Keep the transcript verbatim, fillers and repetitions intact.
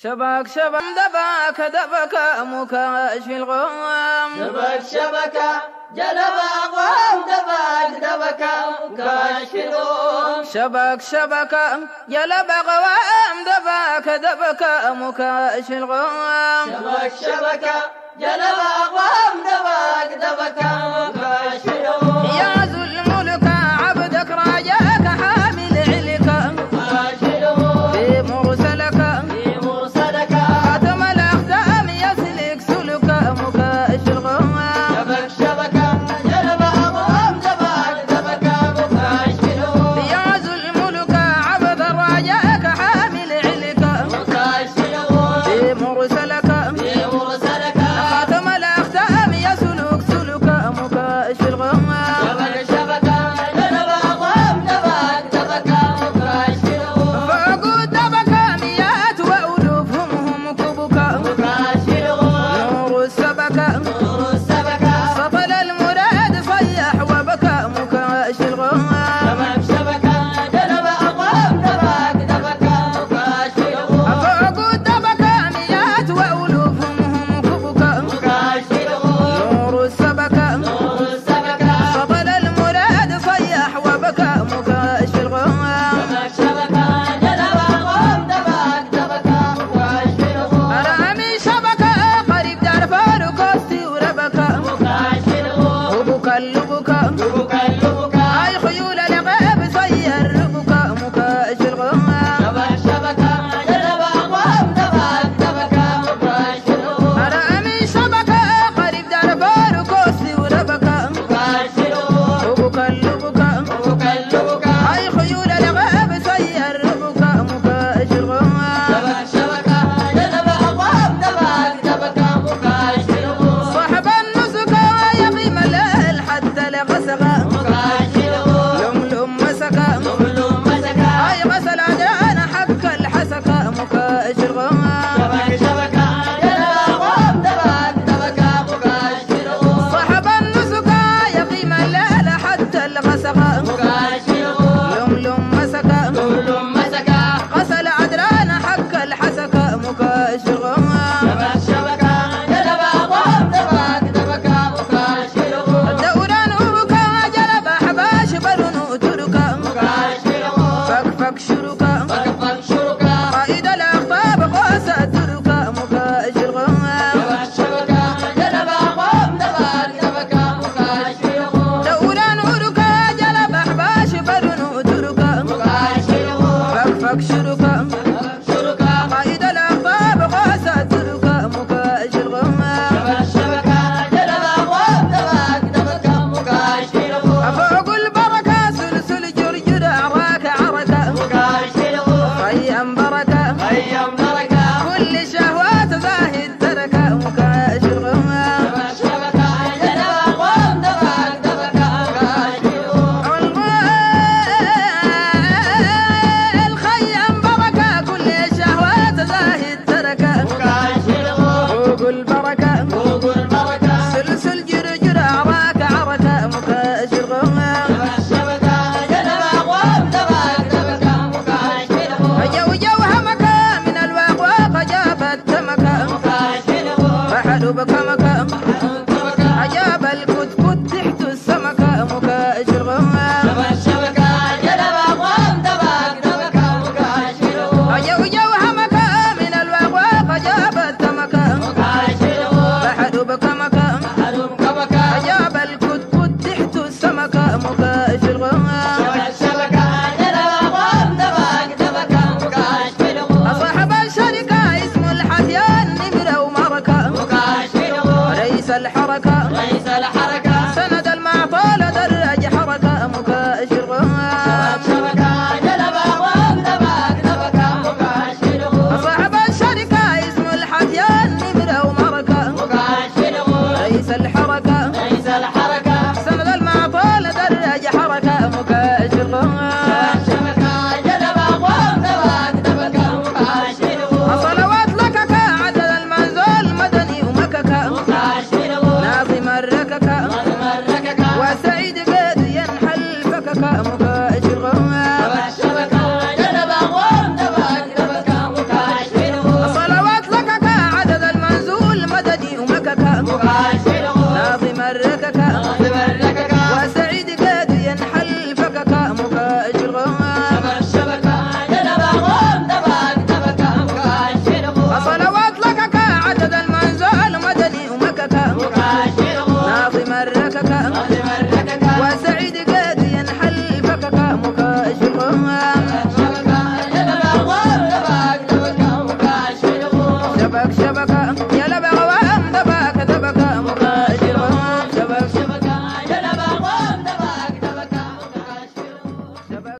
شبك شبك دبك دبك مكاشف الغوام شبك شبك جلب أقوام دبك دبك مكاشف الغوام شبك شبك جلب أقوام دبك دبك مكاشف الغوام شبك شبك جلب أقوام دبك دبك مكاشف الغوام يا ذو الملك عبدك راجاك حامل علك مكاشف الغوام في مرسلك في مرسلك خاتم الأختام يسلك سلك مكاشف الغوام شبك شبك جلب أقوام دبك دبك مكاشف الغوام يا ذو الملك عبد راجاك حامل علك مكاشف الغوام في مرسلك في مرسلك خاتم الأختام يسلك سلك مكاشف الغوام شبك شبك جلب أقوام دبك دبك مكاشف الغوام فقود دبك مئات وألوفهم هم كبك مكاشف الغوام نور السبك نور السبك سطل المراد صيح وبكى مكاشف الغوام شبك شبك جلب أقوام دبك دبك مكاشف الغوام فقود دبك مئات وألوفهم هم كبك مكاشف الغوام نور السبك نور السبك سطل المراد صيح وبكى مكاشف الغوام شبك شبك جلب أقوام دبك دبك مكاشف الغوام رامي شبكة قريب دار فاروكوستي وربكة مكاشف الغوام وبكى اللبكة لبك لبك هاي خيول الغاب صير ربكة مكاشف الغوام شبك شبك جلب أقوام دبك دبك مكاشف الغوام رامي شبكة قريب دار فاروكوستي وربكة مكاشف الغوام وبكى اللبكة لبك لبك هاي خيول الغاب صير ربكة مكاشف الغوام شبك شبك جلب أقوام دبك دبك مكاشف الغوام صاحب النسك يقيم الليل حتى لغسقة مكاشف الغوام لم لم مسكة لم مسك هاي غسل عجان حق الحسكة مكاشف الغوام شبك شبك جلب أقوام دبك دبك مكاشف الغوام صاحب النسك يقيم الليل حتى الغسقة مكاشف الغوام لم لم مسكة لم مسك غسل عدران حق الحسكة مكاشف الغوام شبك شبك جلب أقوام دبك دبك مكاشف الغوام الدوران وبكى جلب أحباش برنو تركة مكاشف الغوام فك فك شركة فك شركة قائد الأخطاب قوسة تركة مكاشف الغوام شبك شبك جلب أقوام دبك دبك مكاشف الغوام دوران وبكى جلب أحباش برنو تركة مكاشف الغوام فك فك شركة شركة قائد الأخطاب قوسة تركة مكاشف الغوام شبك شبك جلب أقوام دبك دبك مكاشف الغوام فوق البركة سلسل جرجر عراك عركة مكاشف الغوام خيم بركة أيام بركة كل شهوات زاهد تركة مكاشف الغوام شبك شبك جلب أقوام دبك دبك مكاشف الغوام الخيم بركة كل شهوات زاهد تركة مكاشف الغوام فوق البركة فوق البركة سلسل جرجر عراك عركة مكاشف الغوام شبك شبك جلب أقوام دبك دبك مكاشف الغوام جو جوها مكة من الواقواق جابت تمكة مكاشف الغوام بحر بكمكة دبك عجاب الكتكوت تحت السمكة مكاشف الغوام شبك شبك جلب أقوام دبك دبك مكاشف الغوام جو جوها مكة من الواقواق جابت تمكة مكاشف الغوام بحر بكمكة حلم كبكة عجاب الكتكوت تحت السمكة مكاشف الغوام شبك شبك جلب أقوام دبك دبك مكاشف الغوام صاحب الشركة اسمه الحديان نمرة ومركة مكاشف الغوام رئيس الحركة رئيس